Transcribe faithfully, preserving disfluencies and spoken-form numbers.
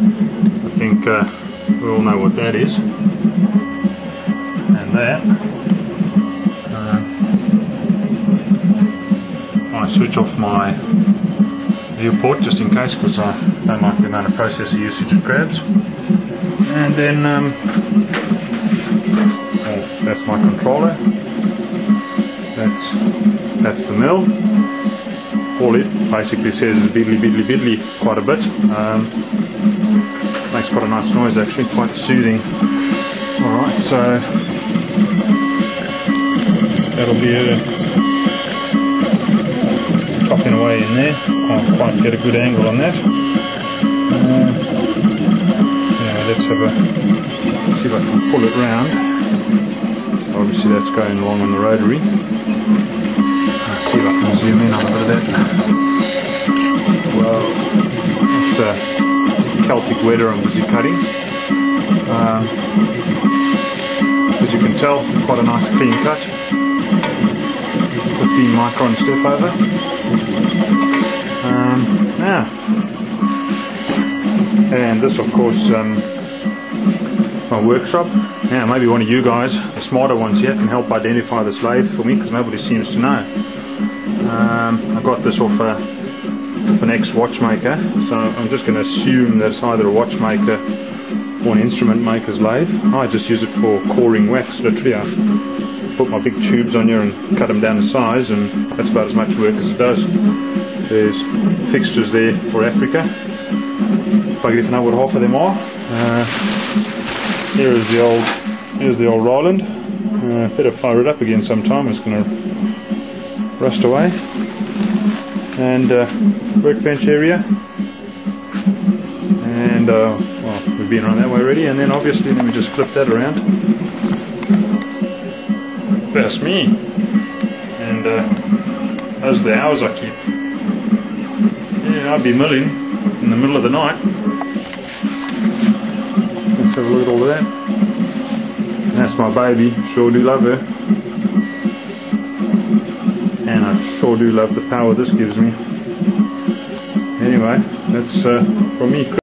I think uh, we all know what that is. And that, uh, I switch off my viewport just in case, because I don't like the amount of processor usage it grabs. And then um, oh, that's my controller. That's that's the mill. All it basically says is biddly biddly biddly quite a bit. Um, makes quite a nice noise actually, quite soothing. Alright, so that'll be a chopping away in there. Can't quite get a good angle on that. Uh, yeah, let's have a see if I can pull it round. Obviously that's going along on the rotary. Let's see if I can zoom in on a bit of that. Well, it's a Celtic weather I'm busy cutting. Um, as you can tell, quite a nice clean cut. fifteen micron step over. Um, yeah. And this, of course, um, my workshop. Yeah, maybe one of you guys, the smarter ones here, can help identify this lathe for me, because nobody seems to know. Um, I got this off, a, off an ex-watchmaker, so I'm just going to assume that it's either a watchmaker or an instrument maker's lathe. I just use it for coring wax, literally. I put my big tubes on here and cut them down to size, and that's about as much work as it does. There's fixtures there for Africa. Bugger if I know what half of them are. Uh, here is the old, here's the old Roland. Uh, better fire it up again sometime. It's going to rust away. And uh, workbench area. And uh, well, we've been around that way already. And then obviously, let me just flip that around. That's me. And uh, those are the hours I keep. Yeah, I'd be milling in the middle of the night. Let's have a look at all of that. That's my baby. Sure do love her. And I sure do love the power this gives me. Anyway, that's uh, from me.